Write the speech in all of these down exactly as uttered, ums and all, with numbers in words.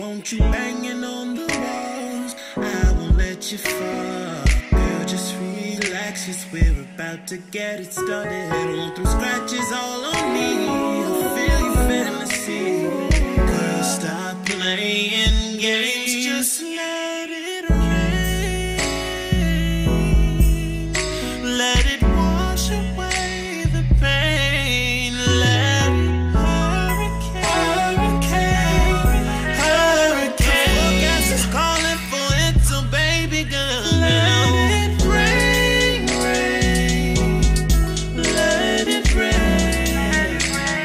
want you banging on the walls. I won't let you fall. Girl, just relax, cause we're about to get it started. Want them scratches all on me, I'll feel your fantasy. Girl, stop playing games, just let it rain. Let it wash away the pain. Let it hurricane, hurricane, hurricane. The forecast is calling for it, so baby girl, let it rain, rain. Let it rain.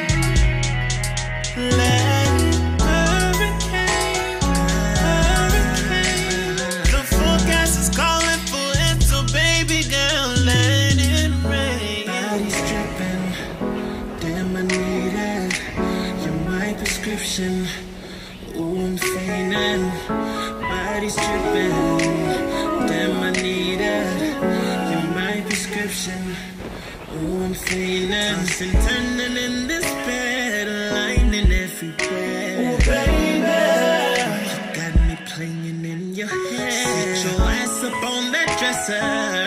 Let it hurricane, hurricane. The forecast is calling for it, so baby girl, let it rain. Body's dripping, damn I need it. You're my prescription, ooh I'm fainting. Body's dripping, damn I need it. You're my prescription, ooh I'm fainting. Tossing, turning in this bed, lightning everywhere. Ooh baby, you got me playing in your head. Sit your ass up on that dresser.